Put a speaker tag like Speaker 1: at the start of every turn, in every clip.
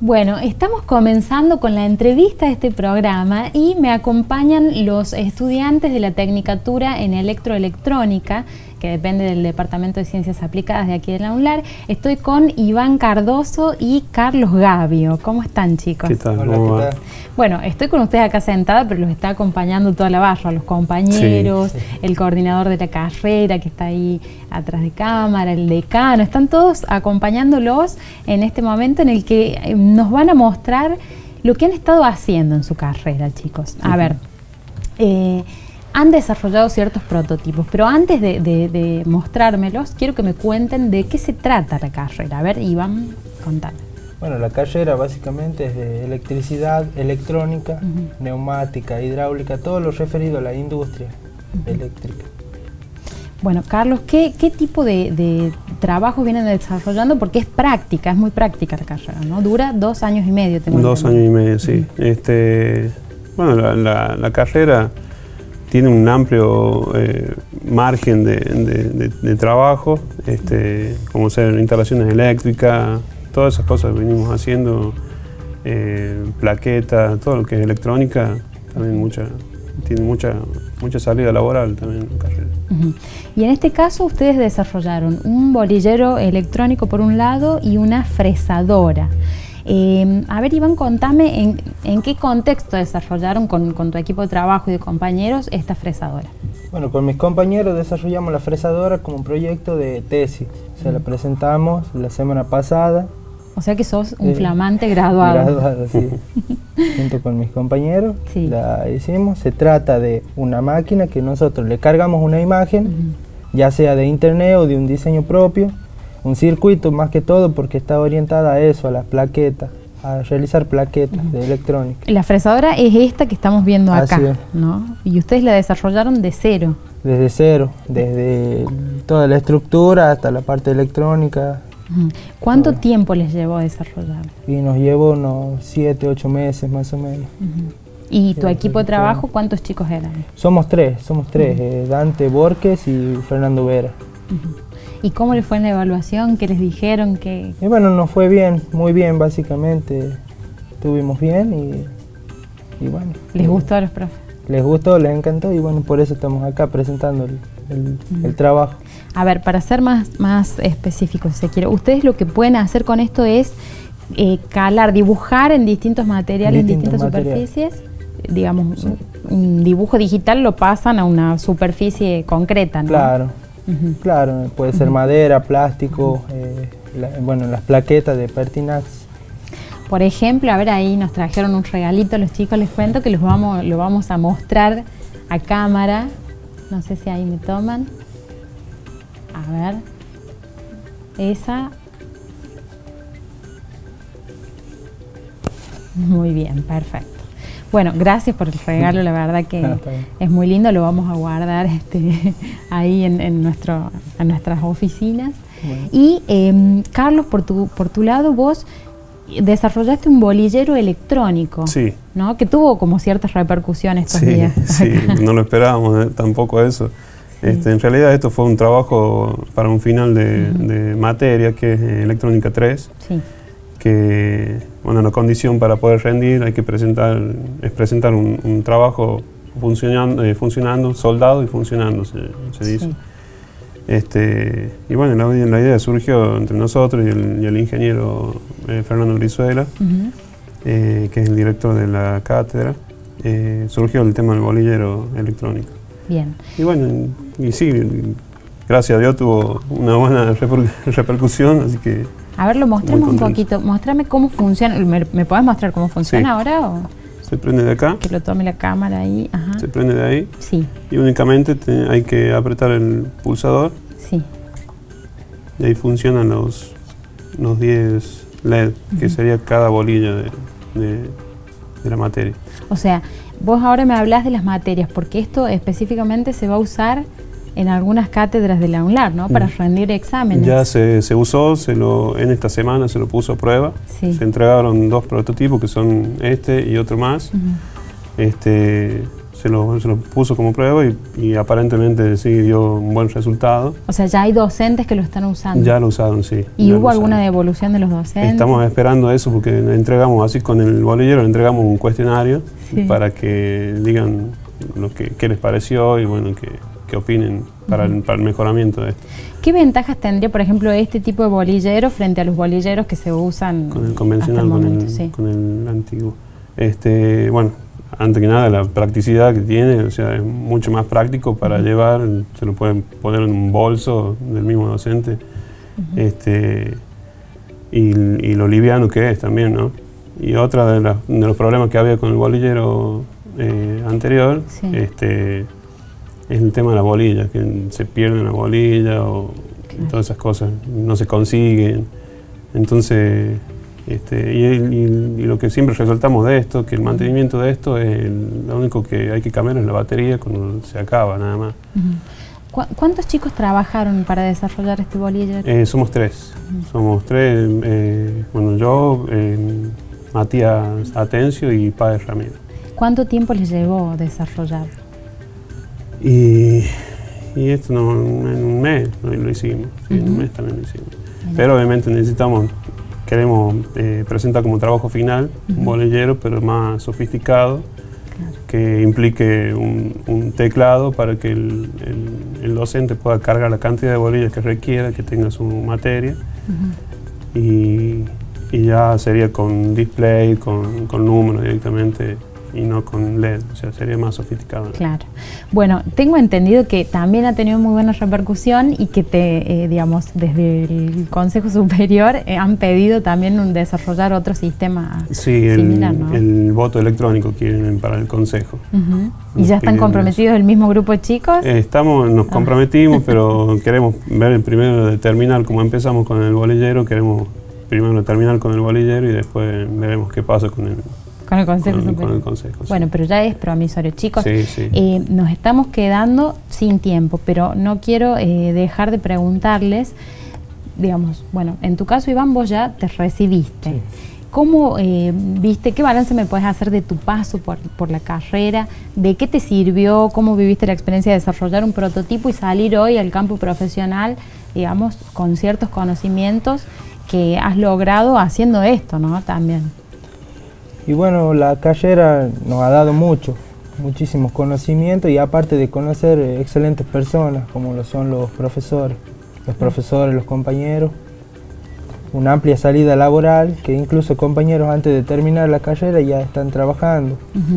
Speaker 1: Bueno, estamos comenzando con la entrevista de este programa y me acompañan los estudiantes de la Tecnicatura en Electroelectrónica, que depende del Departamento de Ciencias Aplicadas de aquí de la UNLAR. Estoy con Iván Cardoso y Carlos Gavio. ¿Cómo están, chicos?
Speaker 2: ¿Qué tal?
Speaker 3: Hola, ¿qué tal?
Speaker 1: Bueno, estoy con ustedes acá sentada, pero los está acompañando toda la barra, los compañeros,
Speaker 2: sí.
Speaker 1: el coordinador de la carrera que está ahí atrás de cámara, el decano, están todos acompañándolos en este momento en el que nos van a mostrar lo que han estado haciendo en su carrera, chicos. A ver, han desarrollado ciertos prototipos, pero antes de mostrármelos, quiero que me cuenten de qué se trata la carrera. A ver, Iván, contame.
Speaker 3: Bueno, la carrera básicamente es de electricidad, electrónica, neumática, hidráulica, todo lo referido a la industria eléctrica.
Speaker 1: Bueno, Carlos, ¿qué tipo de trabajo vienen desarrollando? Porque es práctica, es muy práctica la carrera, ¿no? Dura 2 años y medio, tengo entendido.
Speaker 2: 2 años y medio, sí. Bueno, la carrera tiene un amplio margen de trabajo, como ser instalaciones eléctricas, todas esas cosas que venimos haciendo, plaquetas, todo lo que es electrónica, también tiene mucha salida laboral también en la carrera.
Speaker 1: Y en este caso ustedes desarrollaron un bolillero electrónico por un lado y una fresadora. A ver, Iván, contame en qué contexto desarrollaron con tu equipo de trabajo y de compañeros esta fresadora.
Speaker 3: Bueno, con mis compañeros desarrollamos la fresadora como un proyecto de tesis. O sea, la presentamos la semana pasada.
Speaker 1: O sea que sos un flamante graduado.
Speaker 3: Graduado, sí. Junto con mis compañeros la hicimos. Se trata de una máquina que nosotros le cargamos una imagen, ya sea de internet o de un diseño propio. Un circuito más que todo porque está orientada a eso, a las plaquetas, a realizar plaquetas de electrónica.
Speaker 1: La fresadora es esta que estamos viendo acá,
Speaker 3: Así es.
Speaker 1: ¿no? Y ustedes la desarrollaron de cero.
Speaker 3: Desde cero, desde toda la estructura hasta la parte electrónica.
Speaker 1: ¿Cuánto tiempo les llevó a desarrollar?
Speaker 3: Y nos llevó unos 7, 8 meses más o menos.
Speaker 1: ¿Y tu equipo de trabajo cuántos chicos eran?
Speaker 3: Somos tres, Dante Borges y Fernando Vera.
Speaker 1: ¿Y cómo les fue en la evaluación? ¿Qué les dijeron?
Speaker 3: Y bueno, nos fue bien, muy bien básicamente. Estuvimos bien y bueno.
Speaker 1: ¿Les gustó a los profes?
Speaker 3: Les gustó, les encantó y bueno, por eso estamos acá presentando el trabajo.
Speaker 1: A ver, para ser más específicos, si se quiere, ustedes lo que pueden hacer con esto es dibujar en distintos materiales, en distintas superficies. Digamos, un dibujo digital lo pasan a una superficie concreta, ¿no?
Speaker 3: Claro, claro, puede ser madera, plástico, bueno, las plaquetas de Pertinax.
Speaker 1: Por ejemplo, a ver, ahí nos trajeron un regalito a los chicos, les cuento que lo vamos a mostrar a cámara. No sé si ahí me toman. A ver, esa. Muy bien, perfecto. Bueno, gracias por el regalo, la verdad que es muy lindo, lo vamos a guardar ahí en nuestras oficinas. Bueno. Y Carlos, por tu lado, vos desarrollaste un bolillero electrónico,
Speaker 2: sí,
Speaker 1: ¿no? Que tuvo como ciertas repercusiones estos días.
Speaker 2: Sí, no lo esperábamos tampoco eso. Sí. En realidad esto fue un trabajo para un final de materia que es Electrónica 3, que bueno, la condición para poder rendir hay que presentar un trabajo funcionando, soldado y funcionando, se dice. Y bueno, la idea surgió entre nosotros y el ingeniero Fernando Brizuela, que es el director de la cátedra. Surgió el tema del bolillero electrónico.
Speaker 1: Bien.
Speaker 2: Y bueno, y sí, gracias a Dios tuvo una buena repercusión, así que...
Speaker 1: A ver, lo mostremos un poquito, mostrame cómo funciona. ¿Me podés mostrar cómo funciona ahora? ¿O?
Speaker 2: Se prende de acá.
Speaker 1: Que lo tome la cámara ahí. Ajá.
Speaker 2: Se prende de ahí.
Speaker 1: Sí.
Speaker 2: Y únicamente hay que apretar el pulsador.
Speaker 1: Sí.
Speaker 2: Y ahí funcionan los 10 LED, que sería cada bolilla de la materia.
Speaker 1: O sea, vos ahora me hablás de las materias, porque esto específicamente se va a usar en algunas cátedras de la UNLAR, ¿no? Para rendir exámenes.
Speaker 2: Ya se usó, en esta semana se lo puso a prueba.
Speaker 1: Sí. Se
Speaker 2: entregaron 2 prototipos, que son este y otro más. se lo puso como prueba y aparentemente sí dio un buen resultado.
Speaker 1: O sea, ya hay docentes que lo están usando.
Speaker 2: Ya lo usaron, sí.
Speaker 1: ¿Y hubo alguna devolución de los docentes?
Speaker 2: Estamos esperando eso porque entregamos, así con el bolillero, entregamos un cuestionario para que digan qué les pareció y bueno, que opinen para el mejoramiento de esto.
Speaker 1: ¿Qué ventajas tendría, por ejemplo, este tipo de bolillero frente a los bolilleros que se usan
Speaker 2: con el convencional, con el antiguo? Bueno, antes que nada la practicidad que tiene, o sea, es mucho más práctico para llevar, se lo pueden poner en un bolso del mismo docente, y lo liviano que es también, ¿no? Y otra de los problemas que había con el bolillero anterior, es el tema de la bolilla, que se pierde una bolilla o todas esas cosas, no se consiguen. Entonces, y lo que siempre resaltamos de esto, que el mantenimiento de esto es lo único que hay que cambiar es la batería cuando se acaba, nada más.
Speaker 1: ¿Cuántos chicos trabajaron para desarrollar este bolillero?
Speaker 2: Somos tres. Somos tres, bueno, yo, Matías Atencio y Páez Ramírez.
Speaker 1: ¿Cuánto tiempo les llevó desarrollar?
Speaker 2: Y esto en un mes lo hicimos, sí, en un mes también lo hicimos. Pero obviamente queremos presentar como trabajo final un bolillero, pero más sofisticado, que implique un teclado para que el docente pueda cargar la cantidad de bolillas que requiera, que tenga su materia, y ya sería con display, con números directamente, y no con LED, o sea, sería más sofisticado.
Speaker 1: Claro. Bueno, tengo entendido que también ha tenido muy buena repercusión y que digamos, desde el Consejo Superior han pedido también desarrollar otro sistema similar, ¿no?
Speaker 2: El voto electrónico quieren para el Consejo.
Speaker 1: ¿Y ya están comprometidos el mismo grupo de chicos?
Speaker 2: Nos comprometimos, pero queremos ver primero de terminar como empezamos con el bolillero, queremos primero terminar con el bolillero y después veremos qué pasa con el Consejo Superior. Con el Consejo, sí.
Speaker 1: Bueno, pero ya es promisorio. Chicos,
Speaker 2: sí.
Speaker 1: Nos estamos quedando sin tiempo, pero no quiero dejar de preguntarles, digamos, bueno, en tu caso, Iván, vos ya te recibiste.
Speaker 3: Sí.
Speaker 1: ¿Cómo viste, qué balance me puedes hacer de tu paso por la carrera? ¿De qué te sirvió? ¿Cómo viviste la experiencia de desarrollar un prototipo y salir hoy al campo profesional, digamos, con ciertos conocimientos que has logrado haciendo esto, ¿no? También.
Speaker 3: Y bueno, la carrera nos ha dado muchísimos conocimientos y aparte de conocer excelentes personas como lo son los profesores, los compañeros, una amplia salida laboral que incluso compañeros antes de terminar la carrera ya están trabajando.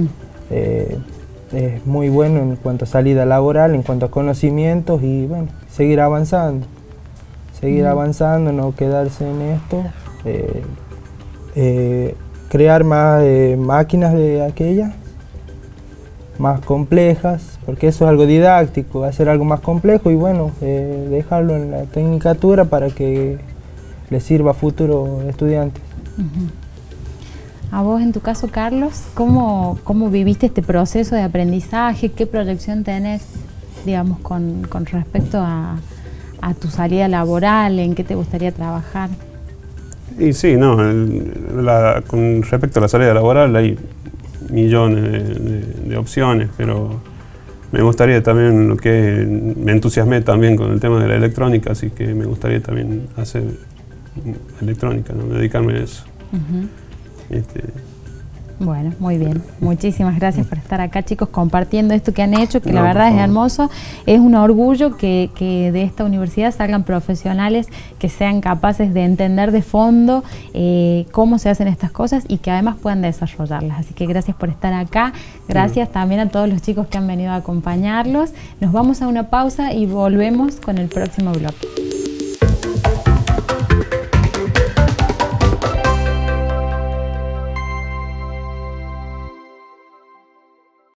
Speaker 3: Es muy bueno en cuanto a salida laboral, en cuanto a conocimientos y bueno, seguir avanzando, no quedarse en esto. Crear más máquinas de aquellas, más complejas, porque eso es algo didáctico, hacer algo más complejo y bueno, dejarlo en la tecnicatura para que les sirva a futuros estudiantes.
Speaker 1: A vos, en tu caso, Carlos, ¿cómo viviste este proceso de aprendizaje? ¿Qué proyección tenés, digamos, con respecto a tu salida laboral? ¿En qué te gustaría trabajar?
Speaker 2: Y sí, no, con respecto a la salida laboral hay millones de opciones, pero me gustaría también me entusiasmé también con el tema de la electrónica, así que me gustaría también hacer electrónica, ¿no? Dedicarme a eso.
Speaker 1: Bueno, muy bien. Muchísimas gracias por estar acá, chicos, compartiendo esto que han hecho, que la verdad es hermoso. Es un orgullo que de esta universidad salgan profesionales que sean capaces de entender de fondo cómo se hacen estas cosas y que además puedan desarrollarlas. Así que gracias por estar acá. Gracias también a todos los chicos que han venido a acompañarlos. Nos vamos a una pausa y volvemos con el próximo bloque.